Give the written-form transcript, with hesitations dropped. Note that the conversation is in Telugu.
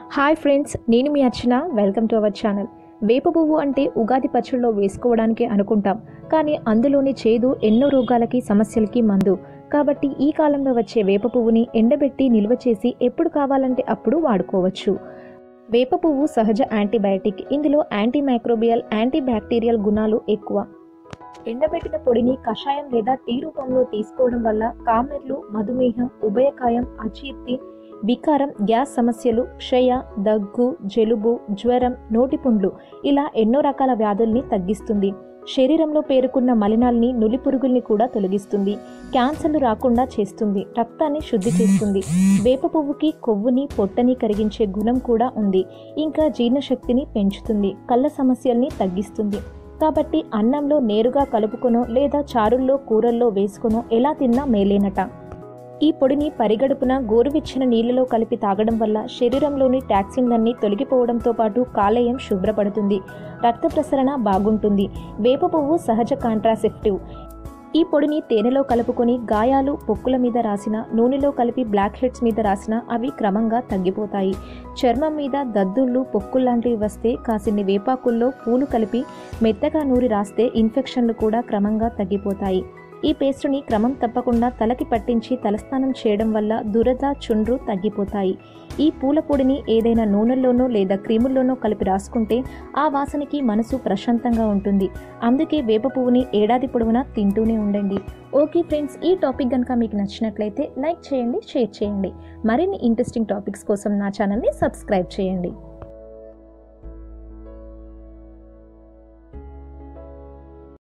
హాయ్ ఫ్రెండ్స్, నేను మీ Archana. Welcome to our channel. వేప పువ్వు అంటే ఉగాది పచ్చడిలో వేసుకోవడానికి అనుకుంటాం, కానీ అందులోని చేదు ఎన్నో రోగాలకి సమస్యలకి మందు. కాబట్టి ఈ కాలంలో వచ్చే వేప పువ్వుని ఎండబెట్టి నిల్వ చేసి ఎప్పుడు కావాలంటే అప్పుడు వాడుకోవచ్చు. వేప పువ్వు సహజ యాంటీబయాటిక్. ఇందులో యాంటీ మైక్రోబియల్, యాంటీ బ్యాక్టీరియల్ గుణాలు ఎక్కువ. ఎండబెట్టిన పొడిని కషాయం లేదా టీ రూపంలో తీసుకోవడం వల్ల కామెర్లు, మధుమేహం, ఉభయకాయం, అజీర్తి, వికారం, గ్యాస్ సమస్యలు, క్షయ, దగ్గు, జలుబు, జ్వరం, నోటిపుండ్లు ఇలా ఎన్నో రకాల వ్యాధుల్ని తగ్గిస్తుంది. శరీరంలో పేరుకున్న మలినాల్ని, నులిపురుగుల్ని కూడా తొలగిస్తుంది. క్యాన్సర్లు రాకుండా చేస్తుంది. రక్తాన్ని శుద్ధి చేస్తుంది. వేప పువ్వుకి కొవ్వుని, పొట్టని కరిగించే గుణం కూడా ఉంది. ఇంకా జీర్ణశక్తిని పెంచుతుంది. కళ్ళ సమస్యల్ని తగ్గిస్తుంది. కాబట్టి అన్నంలో నేరుగా కలుపుకొనో లేదా చారుల్లో, కూరల్లో వేసుకొనో ఎలా తిన్నా మేలేనట. ఈ పొడిని పరిగడుపున గోరువెచ్చని నీళ్లలో కలిపి తాగడం వల్ల శరీరంలోని టాక్సిన్లన్నీ తొలగిపోవడంతో పాటు కాలేయం శుభ్రపడుతుంది. రక్త ప్రసరణ బాగుంటుంది. వేప పువ్వు సహజ కాంట్రాసెప్టివ్. ఈ పొడిని తేనెలో కలుపుకొని గాయాలు, పొక్కుల మీద రాసిన, నూనెలో కలిపి బ్లాక్ హెడ్స్ మీద రాసిన అవి క్రమంగా తగ్గిపోతాయి. చర్మం మీద దద్దుళ్ళు, పొక్కుల్లాంటివి వస్తే కాసిన్ని వేపాకుల్లో పూలు కలిపి మెత్తగా నూరి రాస్తే ఇన్ఫెక్షన్లు కూడా క్రమంగా తగ్గిపోతాయి. ఈ పేస్టుని క్రమం తప్పకుండా తలకి పట్టించి తలస్నానం చేయడం వల్ల దురద, చుండ్రు తగ్గిపోతాయి. ఈ పూల పొడిని ఏదైనా నూనెల్లోనో లేదా క్రీముల్లోనో కలిపి రాసుకుంటే ఆ వాసనకి మనసు ప్రశాంతంగా ఉంటుంది. అందుకే వేప పువ్వుని ఏడాది పొడవునా తింటూనే ఉండండి. ఓకే ఫ్రెండ్స్, ఈ టాపిక్ కనుక మీకు నచ్చినట్లయితే లైక్ చేయండి, షేర్ చేయండి. మరిన్ని ఇంట్రెస్టింగ్ టాపిక్స్ కోసం నా ఛానల్ని సబ్స్క్రైబ్ చేయండి.